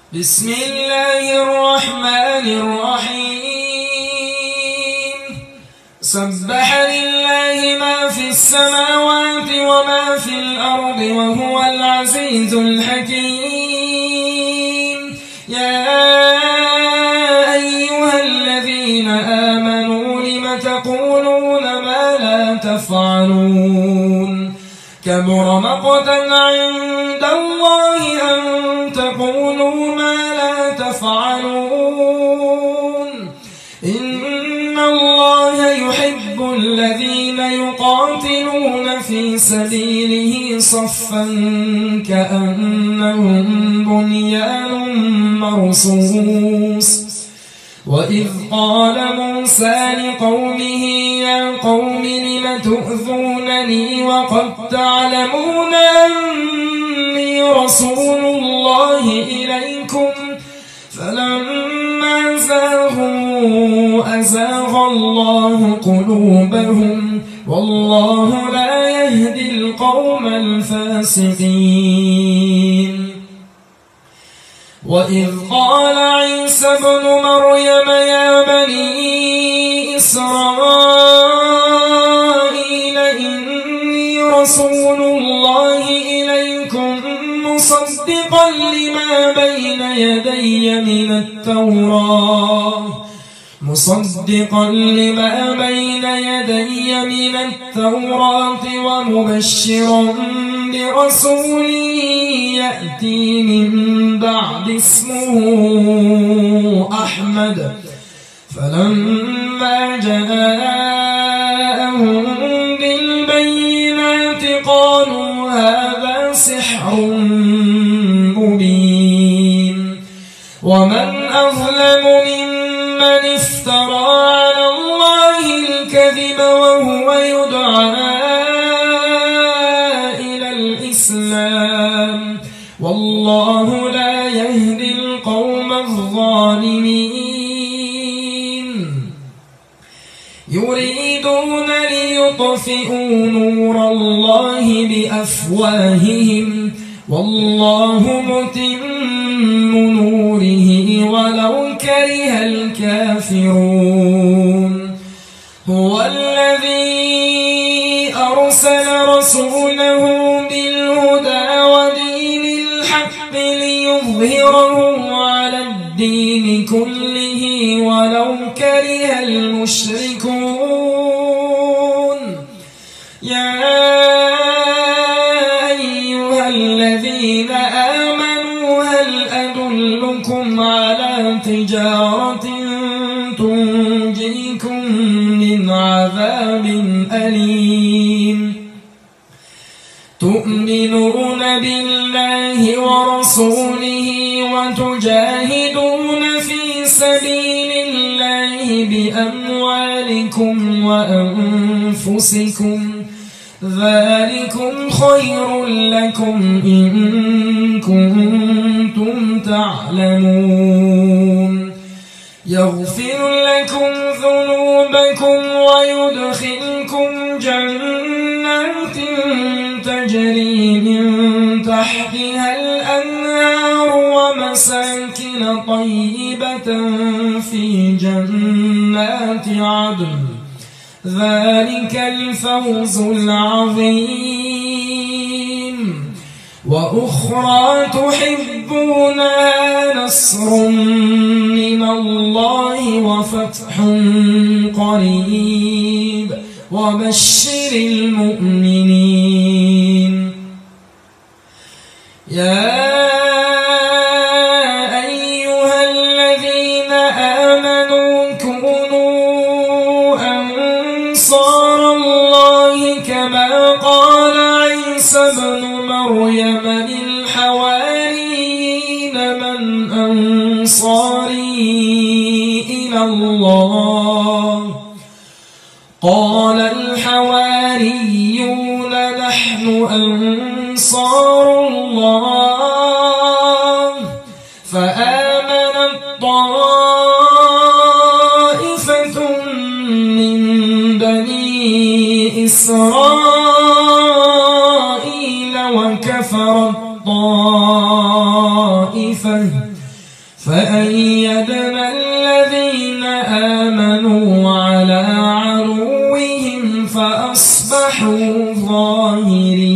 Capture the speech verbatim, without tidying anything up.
بسم الله الرحمن الرحيم سبح لله ما في السماوات وما في الأرض وهو العزيز الحكيم يا أيها الذين آمنوا لم تقولون ما لا تفعلون كبر مقتا عند الله أن تقولوا ما لا تفعلون إن الله يحب الذين يقاتلون في سبيله صفا كأنهم بنيان مرصوص وإذ قال موسى لقومه يا قوم لم تؤذونني وقد تعلمون أني رسول الله إليكم فلما زاغوا أزاغ الله قلوبهم والله لا يهدي القوم الفاسقين وإذ قال عيسى ابن مريم يا بني إسرائيل إني رسول الله إليكم مصدقا لما بين يدي من التوراة مصدقا لما بين يدي من التوراة ومبشرا برسول يأتي من بعد اسمه أحمد فلما جاءهم بالبينات قالوا هذا سحر مبين ومن أظلم ممن افترى على الله الكذب وهو يدعى إلى الإسلام والله لا يهدي القوم الظالمين يريدون ليطفئوا نور الله بأفواههم والله متم نوره ولو كره الكافرون هو الذي أرسل رسوله بالهدى ودين الحق ليظهره على الدين كله ولو كره المشركون يا أيها الذين آمنوا هل أدلكم على تجارة تنجيكم من عذاب أليم تؤمنون بالله ورسوله وتجاهدون في سبيل الله بأموالكم وأنفسكم ذلكم خير لكم إن كنتم تعلمون يغفر لكم ذنوبكم ويدخلكم جنات تجري من تحتها الأنهار ومساكن طيبة في جنات عدن ذلك الفوز العظيم وأخرى تحبونها نصر من الله وفتح قريب وبشر المؤمنين يا أيها الذين آمنوا كونوا أنصار الله كما قال عيسى ابن مريم للحواريين من أنصاري إلى الله قال الحواريون نحن أنصار الله فآمنت طائفة من بني إسرائيل وكفرت طائفة فأيدنا الذين آمنوا على عدوهم فأصبحوا ظاهرين.